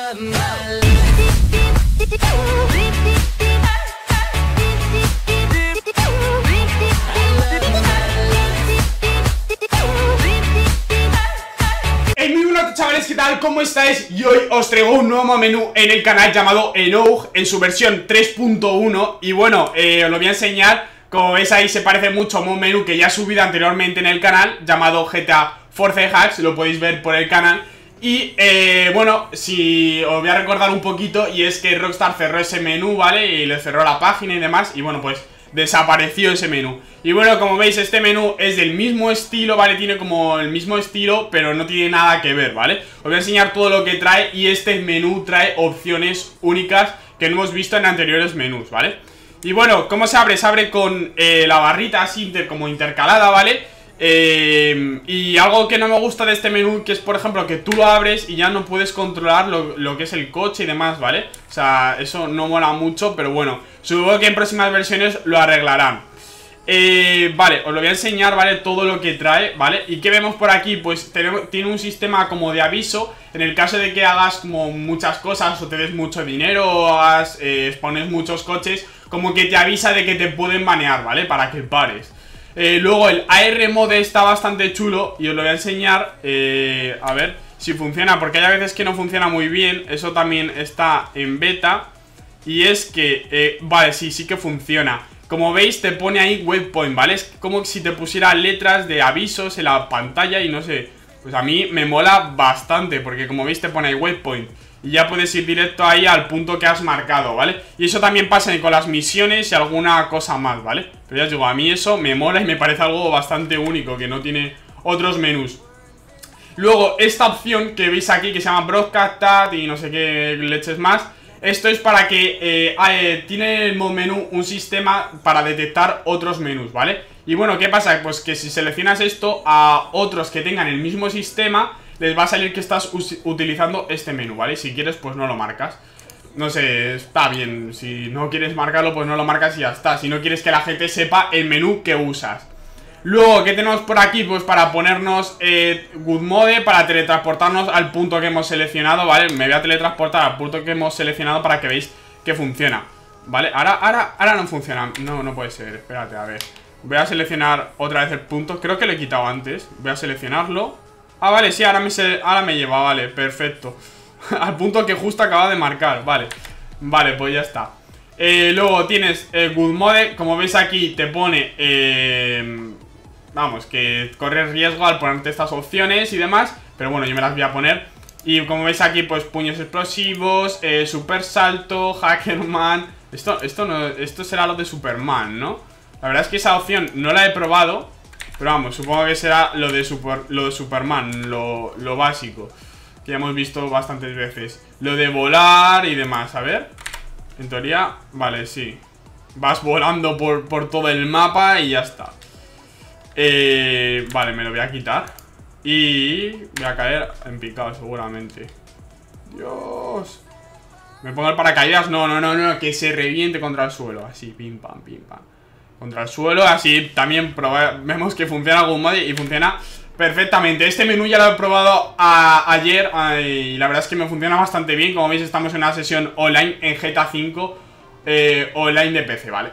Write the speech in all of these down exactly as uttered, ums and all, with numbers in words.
Hey, muy buenas chavales, ¿qué tal? ¿Cómo estáis? Y hoy os traigo un nuevo menú en el canal llamado Enough en su versión tres punto uno. Y bueno, eh, os lo voy a enseñar. Como veis ahí se parece mucho a un menú que ya he subido anteriormente en el canal llamado G T A Force Hacks, lo podéis ver por el canal. Y eh, bueno, si os voy a recordar un poquito, y es que Rockstar cerró ese menú, ¿vale? Y le cerró la página y demás, y bueno, pues desapareció ese menú. Y bueno, como veis, este menú es del mismo estilo, ¿vale? Tiene como el mismo estilo, pero no tiene nada que ver, ¿vale? Os voy a enseñar todo lo que trae, y este menú trae opciones únicas que no hemos visto en anteriores menús, ¿vale? Y bueno, ¿cómo se abre? Se abre con eh, la barrita así inter, como intercalada, ¿vale? Eh, y algo que no me gusta de este menú, que es por ejemplo que tú lo abres y ya no puedes controlar lo, lo que es el coche y demás, ¿vale? O sea, eso no mola mucho, pero bueno, supongo que en próximas versiones lo arreglarán. eh, Vale, os lo voy a enseñar, ¿vale? Todo lo que trae, ¿vale? ¿Y qué vemos por aquí? Pues tenemos, tiene un sistema como de aviso. En el caso de que hagas como muchas cosas o te des mucho dinero o hagas, eh, expones muchos coches, como que te avisa de que te pueden banear, ¿vale? Para que pares. Eh, luego el A R Mode está bastante chulo y os lo voy a enseñar, eh, a ver si funciona, porque hay veces que no funciona muy bien. Eso también está en beta. Y es que, eh, vale, sí, sí que funciona. Como veis te pone ahí waypoint, ¿vale? Es como si te pusiera letras de avisos en la pantalla y no sé. Pues a mí me mola bastante, porque como veis te pone ahí waypoint y ya puedes ir directo ahí al punto que has marcado, ¿vale? Y eso también pasa con las misiones y alguna cosa más, ¿vale? Pero ya os digo, a mí eso me mola y me parece algo bastante único, que no tiene otros menús. Luego, esta opción que veis aquí, que se llama Broadcast y no sé qué leches más. Esto es para que eh, eh, tiene el menú un sistema para detectar otros menús, ¿vale? Y bueno, ¿qué pasa? Pues que si seleccionas esto, a otros que tengan el mismo sistema les va a salir que estás utilizando este menú, ¿vale? Si quieres, pues no lo marcas. No sé, está bien. Si no quieres marcarlo, pues no lo marcas y ya está. Si no quieres que la gente sepa el menú que usas. Luego, ¿qué tenemos por aquí? Pues para ponernos eh, Good Mode, para teletransportarnos al punto que hemos seleccionado, ¿vale? Me voy a teletransportar al punto que hemos seleccionado para que veáis que funciona, ¿vale? Ahora, ahora, ahora no funciona. No, no puede ser, espérate, a ver. Voy a seleccionar otra vez el punto. Creo que lo he quitado antes. Voy a seleccionarlo. Ah, vale, sí, ahora me, se... ahora me lleva, vale, perfecto. Al punto que justo acaba de marcar, vale. Vale, pues ya está. eh, Luego tienes eh, Good Mode. Como veis aquí te pone eh, vamos, que corres riesgo al ponerte estas opciones y demás, pero bueno, yo me las voy a poner. Y como veis aquí, pues puños explosivos, eh, super salto, Hackerman. Esto, esto, no, esto será lo de Superman, ¿no? La verdad es que esa opción no la he probado, pero vamos, supongo que será lo de, super, lo de Superman, lo, lo básico, que ya hemos visto bastantes veces. Lo de volar y demás, a ver. En teoría, vale, sí. Vas volando por, por todo el mapa y ya está. eh, Vale, me lo voy a quitar y voy a caer en picado seguramente. Dios. ¿Me pongo el paracaídas? No, no, no, no, que se reviente contra el suelo. Así, pim, pam, pim, pam. Contra el suelo, así también vemos que funciona algún modo y funciona perfectamente. Este menú ya lo he probado a, ayer y la verdad es que me funciona bastante bien. Como veis, estamos en una sesión online en G T A cinco eh, online de P C, ¿vale?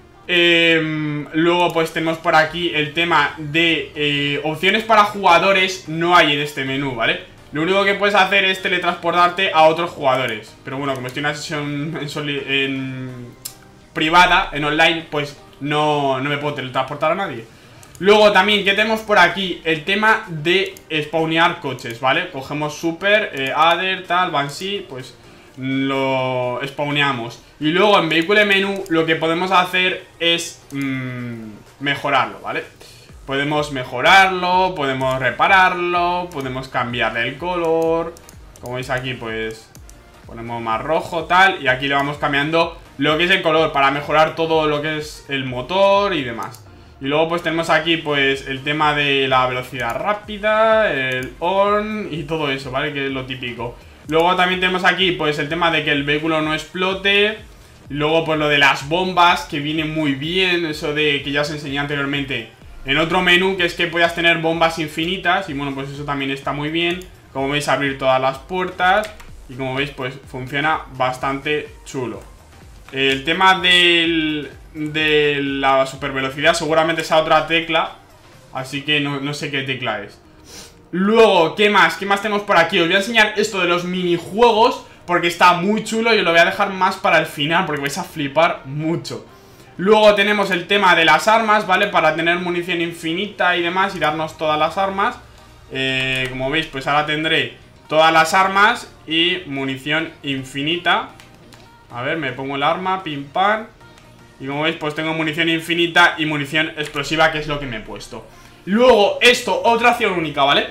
Eh, luego pues tenemos por aquí el tema de eh, opciones para jugadores. No hay en este menú, ¿vale? Lo único que puedes hacer es teletransportarte a otros jugadores. Pero bueno, como estoy en una sesión en, en privada, en online, pues no, no me puedo teletransportar a nadie. Luego también, ¿qué tenemos por aquí? El tema de spawnear coches, ¿vale? Cogemos Super, eh, Adder, tal, Banshee, pues lo spawneamos. Y luego en vehículo menú lo que podemos hacer es mmm, mejorarlo, ¿vale? Podemos mejorarlo, podemos repararlo, podemos cambiarle el color. Como veis aquí, pues ponemos más rojo, tal, y aquí le vamos cambiando lo que es el color para mejorar todo lo que es el motor y demás. Y luego pues tenemos aquí pues el tema de la velocidad rápida, el on y todo eso, ¿vale? Que es lo típico. Luego también tenemos aquí pues el tema de que el vehículo no explote. Luego pues lo de las bombas, que viene muy bien, eso de que ya os enseñé anteriormente en otro menú, que es que puedas tener bombas infinitas. Y bueno, pues eso también está muy bien. Como veis, abrir todas las puertas Y como veis, pues funciona bastante chulo. El tema del, de la super velocidad seguramente sea otra tecla, así que no, no sé qué tecla es. Luego, ¿qué más? ¿Qué más tenemos por aquí? Os voy a enseñar esto de los minijuegos, porque está muy chulo y os lo voy a dejar más para el final, porque vais a flipar mucho. Luego tenemos el tema de las armas, ¿vale? Para tener munición infinita y demás y darnos todas las armas. eh, Como veis, pues ahora tendré todas las armas y munición infinita. A ver, me pongo el arma, pim pam. Y como veis, pues tengo munición infinita y munición explosiva, que es lo que me he puesto. Luego, esto, otra acción única, ¿vale?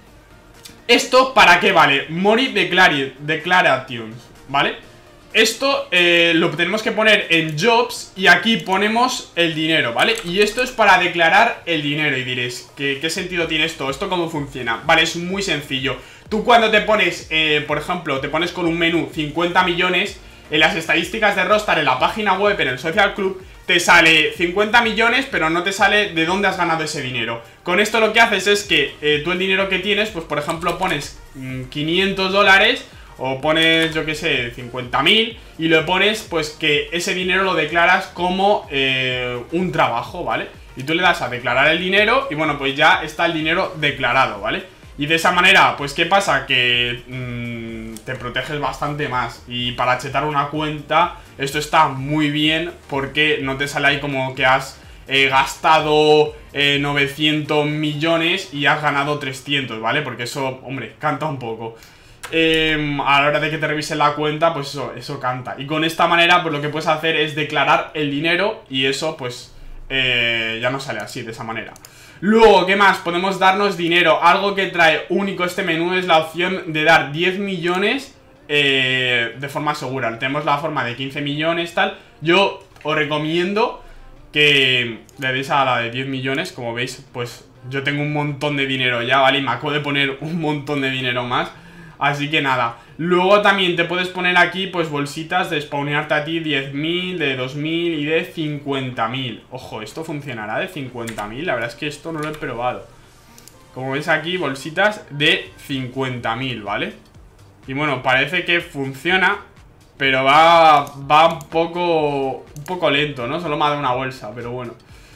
¿Esto para qué vale? Mori Declarations, ¿vale? Esto eh, lo tenemos que poner en Jobs y aquí ponemos el dinero, ¿vale? Y esto es para declarar el dinero. Y diréis, ¿qué, qué sentido tiene esto? ¿Esto cómo funciona? Vale, es muy sencillo. Tú cuando te pones, eh, por ejemplo, te pones con un menú cincuenta millones, en las estadísticas de Rockstar, en la página web, en el Social Club, te sale cincuenta millones, pero no te sale de dónde has ganado ese dinero. Con esto lo que haces es que eh, tú el dinero que tienes, pues por ejemplo pones mmm, quinientos dólares o pones, yo que sé, cincuenta mil y lo pones, pues que ese dinero lo declaras como eh, un trabajo, ¿vale? Y tú le das a declarar el dinero y bueno, pues ya está el dinero declarado, ¿vale? Y de esa manera, pues ¿qué pasa? Que mmm, te proteges bastante más. Y para chetar una cuenta, esto está muy bien porque no te sale ahí como que has eh, gastado eh, novecientos millones y has ganado trescientos, ¿vale? Porque eso, hombre, canta un poco. Eh, a la hora de que te revisen la cuenta, pues eso, eso canta. Y con esta manera, pues lo que puedes hacer es declarar el dinero y eso, pues, eh, ya no sale así, de esa manera. Luego, ¿qué más? Podemos darnos dinero. Algo que trae único este menú es la opción de dar diez millones eh, de forma segura. Tenemos la forma de quince millones, tal. Yo os recomiendo que le deis a la de diez millones. Como veis, pues yo tengo un montón de dinero ya, ¿vale? Y me acabo de poner un montón de dinero más. Así que nada. Luego también te puedes poner aquí, pues, bolsitas de spawnearte a ti diez mil, de dos mil y de cincuenta mil. Ojo, ¿esto funcionará de cincuenta mil? La verdad es que esto no lo he probado. Como veis aquí, bolsitas de cincuenta mil, ¿vale? Y bueno, parece que funciona, pero va, va un poco, un poco lento, ¿no? Solo me ha dado una bolsa, pero bueno.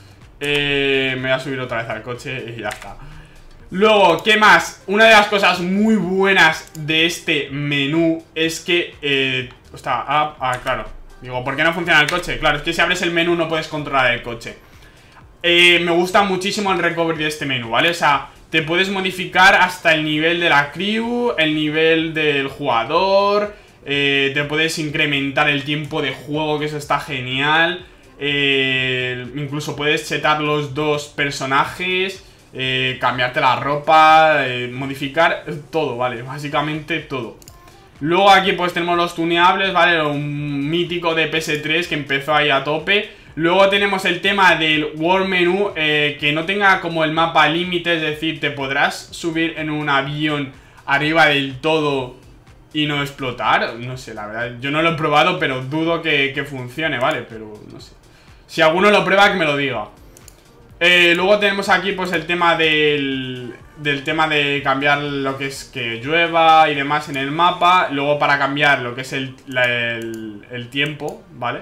Eh, me voy a subir otra vez al coche y ya está. Luego, ¿qué más? Una de las cosas muy buenas de este menú es que... Eh, está, ah, ah, claro. Digo, ¿por qué no funciona el coche? Claro, es que si abres el menú no puedes controlar el coche. eh, Me gusta muchísimo el recovery de este menú, ¿vale? O sea, te puedes modificar hasta el nivel de la crew, el nivel del jugador, eh, te puedes incrementar el tiempo de juego, que eso está genial. eh, Incluso puedes setar los dos personajes, Eh, cambiarte la ropa, eh, modificar todo, ¿vale? Básicamente todo. Luego aquí pues tenemos los tuneables, ¿vale? Un mítico de P S tres que empezó ahí a tope. Luego tenemos el tema del World Menu, eh, que no tenga como el mapa límite, es decir, te podrás subir en un avión arriba del todo y no explotar. No sé, la verdad, yo no lo he probado, pero dudo que, que funcione, ¿vale? Pero no sé. Si alguno lo prueba, que me lo diga. Eh, luego tenemos aquí pues el tema del, del tema de cambiar lo que es que llueva y demás en el mapa. Luego para cambiar lo que es el, la, el, el tiempo, ¿vale?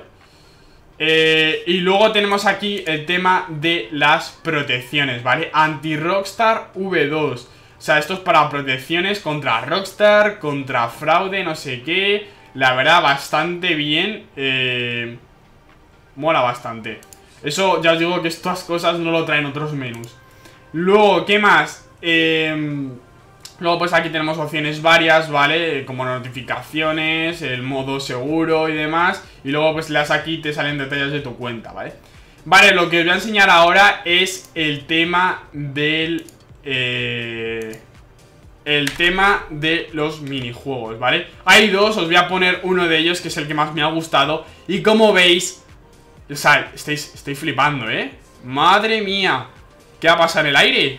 Eh, y luego tenemos aquí el tema de las protecciones, ¿vale? Anti-Rockstar V dos. O sea, esto es para protecciones contra Rockstar, contra fraude, no sé qué. La verdad, bastante bien. Eh, mola bastante. Eso ya os digo que estas cosas no lo traen otros menús. Luego, ¿qué más? Eh, luego pues aquí tenemos opciones varias, ¿vale? Como notificaciones, el modo seguro y demás. Y luego pues le das aquí y te salen detalles de tu cuenta, ¿vale? Vale, lo que os voy a enseñar ahora es el tema del... Eh, el tema de los minijuegos, ¿vale? Hay dos, os voy a poner uno de ellos que es el que más me ha gustado. Y como veis... O sea, estáis, estoy flipando, ¿eh? Madre mía. ¿Qué va a pasar en el aire?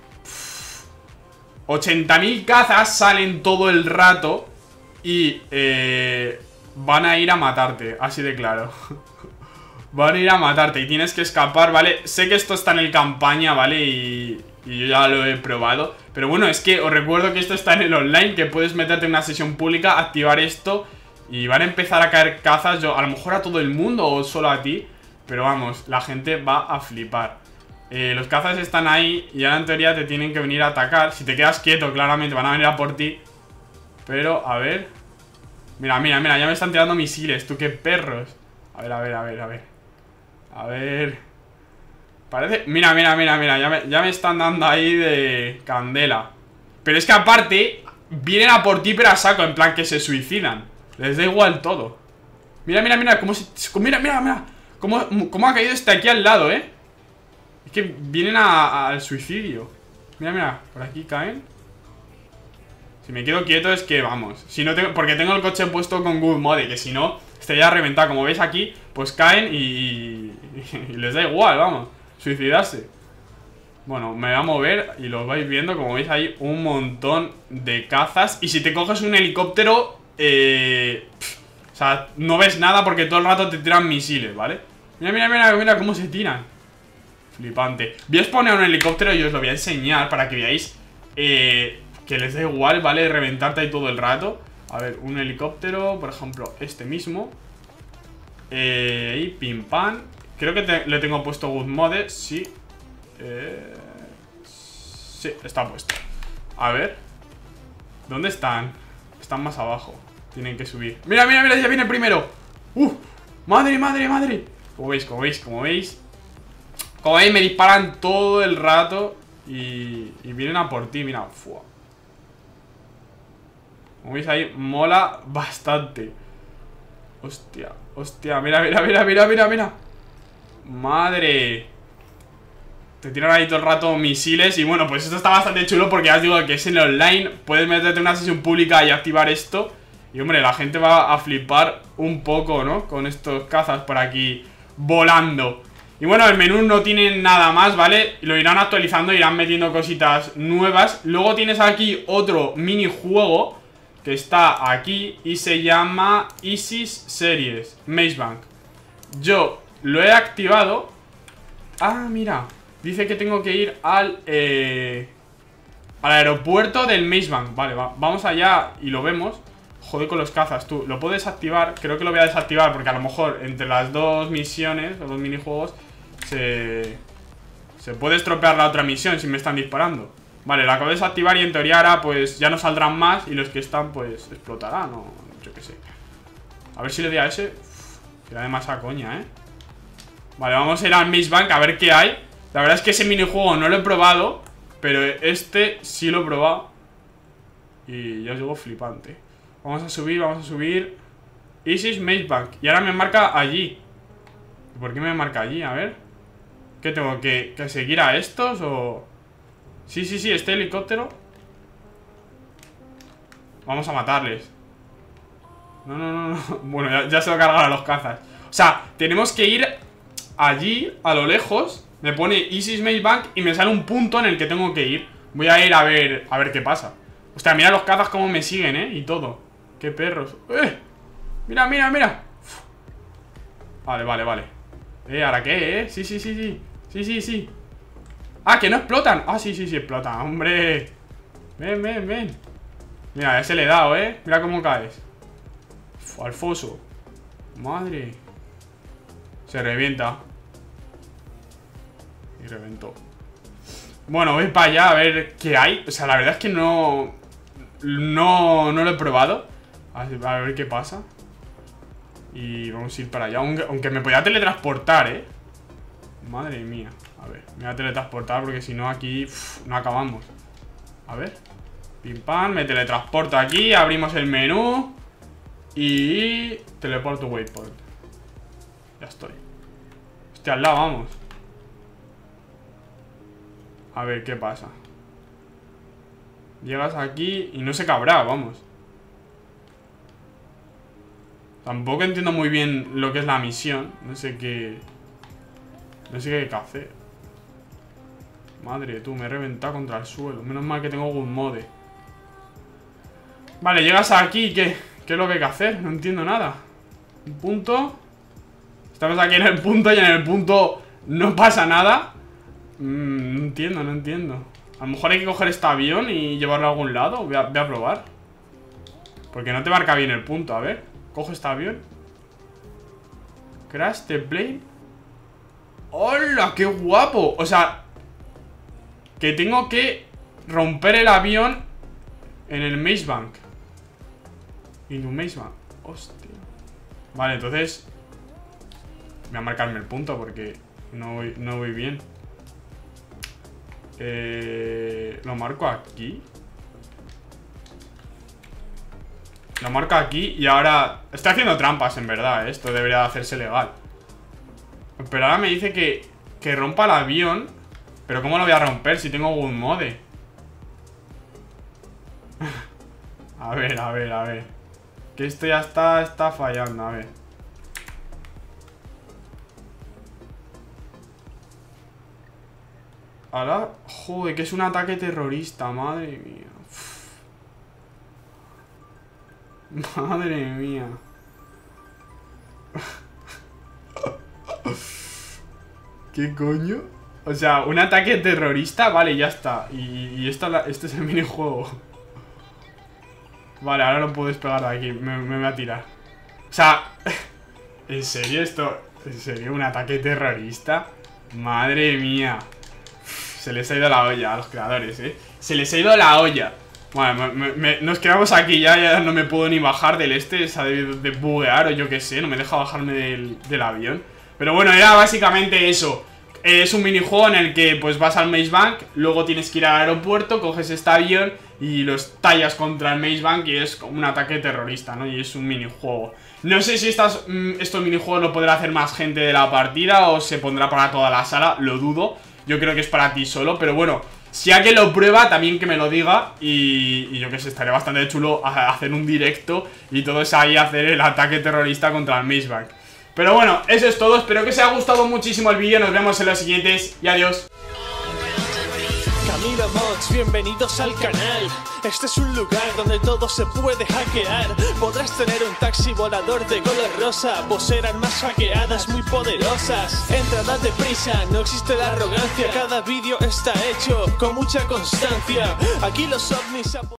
ochenta mil cazas salen todo el rato y eh, van a ir a matarte, así de claro. Van a ir a matarte y tienes que escapar, ¿vale? Sé que esto está en el campaña, ¿vale? Y, y yo ya lo he probado. Pero bueno, es que os recuerdo que esto está en el online, que puedes meterte en una sesión pública, activar esto y van a empezar a caer cazas. Yo, a lo mejor a todo el mundo o solo a ti, pero vamos, la gente va a flipar. eh, Los cazas están ahí y ahora en teoría te tienen que venir a atacar. Si te quedas quieto, claramente van a venir a por ti. Pero, a ver. Mira, mira, mira, ya me están tirando misiles. Tú, qué perros. A ver, a ver, a ver, a ver. A ver. Parece... Mira, mira, mira, mira. Ya me, ya me están dando ahí de candela. Pero es que aparte vienen a por ti pero a saco. En plan que se suicidan. Les da igual todo. Mira, mira, mira. Cómo se... Mira, mira, mira. Cómo, cómo ha caído este aquí al lado, eh. Es que vienen a, a, al suicidio. Mira, mira. Por aquí caen. Si me quedo quieto es que vamos. Si no tengo, porque tengo el coche puesto con Good Mode, que si no, estaría reventado. Como veis aquí, pues caen y, y, y les da igual, vamos. Suicidarse. Bueno, me voy a mover y lo vais viendo. Como veis hay un montón de cazas. Y si te coges un helicóptero, eh, pff, o sea, no ves nada porque todo el rato te tiran misiles, ¿vale? Mira, mira, mira, mira cómo se tiran. Flipante. Voy a exponer un helicóptero y os lo voy a enseñar para que veáis eh... que les da igual, ¿vale? Reventarte ahí todo el rato. A ver, un helicóptero, por ejemplo, este mismo. Eh, y pim pam. Creo que te, le tengo puesto Good Mode. Sí. Eh, sí, está puesto. A ver. ¿Dónde están? Están más abajo. Tienen que subir. Mira, mira, mira, ya viene el primero. ¡Uh! ¡Madre, madre, madre! Como veis, como veis, como veis. Como veis, me disparan todo el rato. Y, y vienen a por ti, mira. ¡Fua! Como veis ahí, mola bastante. Hostia, hostia, mira, mira, mira, mira, mira, mira. Madre. Te tiran ahí todo el rato misiles. Y bueno, pues esto está bastante chulo porque ya os digo que es en online. Puedes meterte en una sesión pública y activar esto. Y hombre, la gente va a flipar un poco, ¿no? Con estos cazas por aquí volando. Y bueno, el menú no tiene nada más, ¿vale? Lo irán actualizando, irán metiendo cositas nuevas. Luego tienes aquí otro minijuego que está aquí y se llama ISIS Series Maze Bank. Yo lo he activado. Ah, mira, dice que tengo que ir al eh, al aeropuerto del Maze Bank. Vale, va, vamos allá y lo vemos. Joder con los cazas, tú, lo puedo desactivar. Creo que lo voy a desactivar porque a lo mejor entre las dos misiones o dos minijuegos Se, se puede estropear la otra misión si me están disparando. Vale, la acabo de desactivar y en teoría ahora pues ya no saldrán más. Y los que están pues explotarán o yo qué sé. A ver si le doy a ese. Uf, era demasiada coña, eh. Vale, vamos a ir al Maze Bank a ver qué hay. La verdad es que ese minijuego no lo he probado, pero este sí lo he probado. Y ya os digo, flipante. Vamos a subir, vamos a subir. ISIS Maze Bank. Y ahora me marca allí. ¿Por qué me marca allí? A ver. ¿Qué tengo? ¿Que, que seguir a estos o...? Sí, sí, sí, este helicóptero. Vamos a matarles. No, no, no, no. Bueno, ya, ya se lo cargan a los cazas. O sea, tenemos que ir allí, a lo lejos. Me pone ISIS Maze Bank y me sale un punto en el que tengo que ir. Voy a ir a ver, a ver qué pasa. Hostia, mira los cazas cómo me siguen, ¿eh? Y todo. Qué perros. ¡Eh! Mira, mira, mira. Uf. Vale, vale, vale. Eh, ¿ahora qué, eh? Sí, sí, sí, sí. Sí, sí, sí. Ah, que no explotan. Ah, sí, sí, sí, explotan. Hombre. Ven, ven, ven. Mira, ese le he dado, eh. Mira cómo caes. Uf, al foso. Madre. Se revienta. Y reventó. Bueno, voy para allá a ver qué hay. O sea, la verdad es que no... No, no lo he probado. A ver, a ver qué pasa. Y vamos a ir para allá. Aunque, aunque me podía teletransportar, eh. Madre mía. A ver, me voy a teletransportar porque si no aquí uf, no acabamos. A ver. Pim pam, me teletransporto aquí. Abrimos el menú. Y... teleporto waypoint. Ya estoy. Estoy al lado, vamos. A ver qué pasa. Llegas aquí y no se cabrá, vamos. Tampoco entiendo muy bien lo que es la misión. No sé qué... No sé qué hay que hacer. Madre, tú, me he reventado contra el suelo. Menos mal que tengo Good Mode. Vale, llegas aquí. ¿Qué? ¿Qué es lo que hay que hacer? No entiendo nada. Un punto. Estamos aquí en el punto y en el punto no pasa nada. Mm, no entiendo, no entiendo. A lo mejor hay que coger este avión y llevarlo a algún lado. Voy a, voy a probar. Porque no te marca bien el punto. A ver, coge este avión. Crash the plane. ¡Hola! ¡Qué guapo! O sea, que tengo que romper el avión en el Maze Bank. En un Maze Bank. Hostia. Vale, entonces voy a marcarme el punto porque no voy, no voy bien. Eh, lo marco aquí. Lo marco aquí y ahora... Estoy haciendo trampas en verdad, ¿eh? Esto debería hacerse legal. Pero ahora me dice que, que rompa el avión. Pero ¿cómo lo voy a romper si tengo Good Mode? A ver, a ver, a ver. Que esto ya está, está fallando, a ver. Ahora, joder, que es un ataque terrorista, madre mía. Uf. Madre mía. ¿Qué coño? O sea, un ataque terrorista, vale, ya está. Y, y esta, este es el minijuego. Vale, ahora lo puedo despegar de aquí. Me, me voy a tirar. O sea, ¿en serio esto? ¿En serio un ataque terrorista? Madre mía. Se les ha ido la olla a los creadores, ¿eh? Se les ha ido la olla. Bueno, me, me, nos quedamos aquí ya. Ya no me puedo ni bajar del este. Se ha debido de buguear o yo qué sé. No me deja bajarme del, del avión. Pero bueno, era básicamente eso. Es un minijuego en el que pues vas al Maze Bank, luego tienes que ir al aeropuerto, coges este avión y lo estallas contra el Maze Bank y es como un ataque terrorista, ¿no? Y es un minijuego. No sé si estas, estos minijuegos lo podrá hacer más gente de la partida o se pondrá para toda la sala, lo dudo. Yo creo que es para ti solo, pero bueno, si alguien lo prueba, también que me lo diga. Y, y yo que sé, estaría bastante chulo hacer un directo y todos ahí hacer el ataque terrorista contra el Maze Bank. Pero bueno, eso es todo, espero que os haya gustado muchísimo el vídeo, nos vemos en los siguientes y adiós. Camilo Mods, bienvenidos al canal. Este es un lugar donde todo se puede hackear. Podrás tener un taxi volador de color rosa. Poseer armas hackeadas muy poderosas. Entra, date prisa, no existe la arrogancia. Cada vídeo está hecho con mucha constancia. Aquí los ovnis